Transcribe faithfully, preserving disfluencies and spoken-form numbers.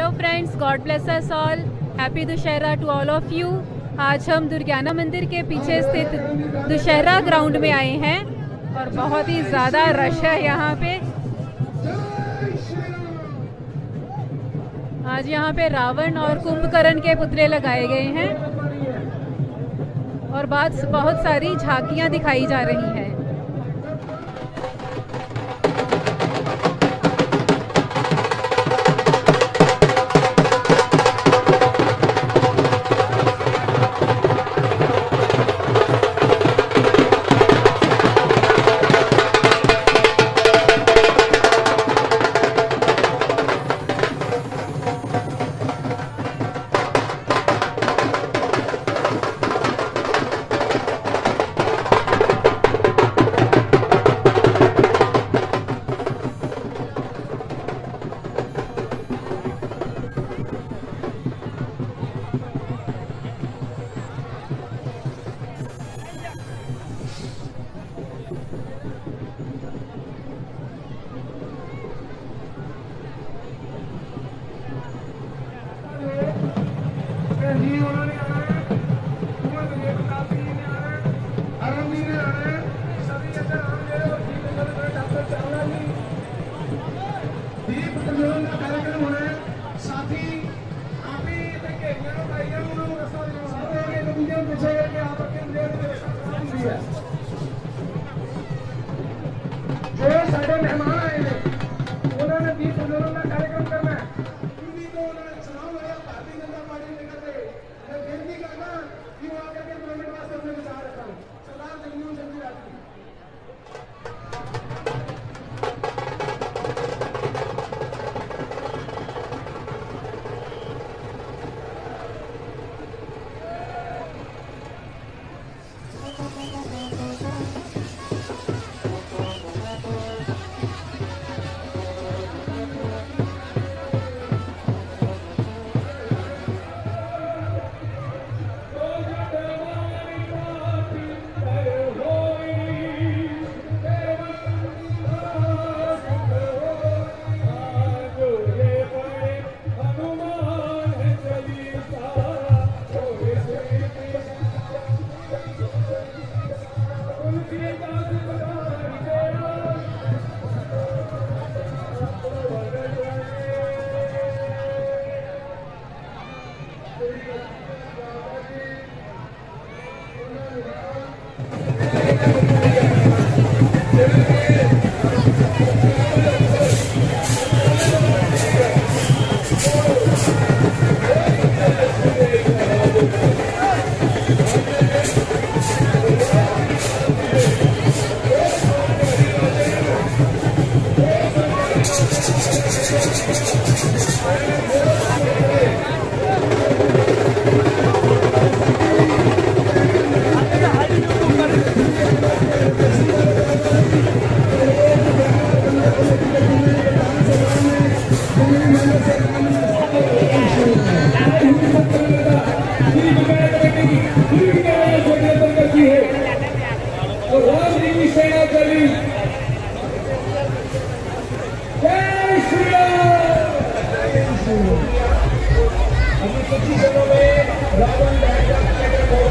Hello friends, God bless us all, happy Dussehra to all of you. आज हम दुर्गियाना मंदिर के पीछे स्थित दुशहरा ग्राउंड में आए हैं और बहुत ही ज़्यादा रश है यहाँ पे। आज यहाँ पे रावण और कुंभकर्ण के पुतले लगाए गए हैं और बाद बहुत सारी झांकियाँ दिखाई जा रही हैं। जो साढ़े मेहमान आए हैं उन्होंने दीप प्रज्वलन का कार्यक्रम करना है। हिंदी को उन्होंने चुनाव लड़ा भारतीय जनता पार्टी ने करते मैं बेनती करना कि वो आकर के दो मिनट वास्ते अपने विचार रखा हूँ। सरदार जगजीवन चंद्र राठी रावण दहन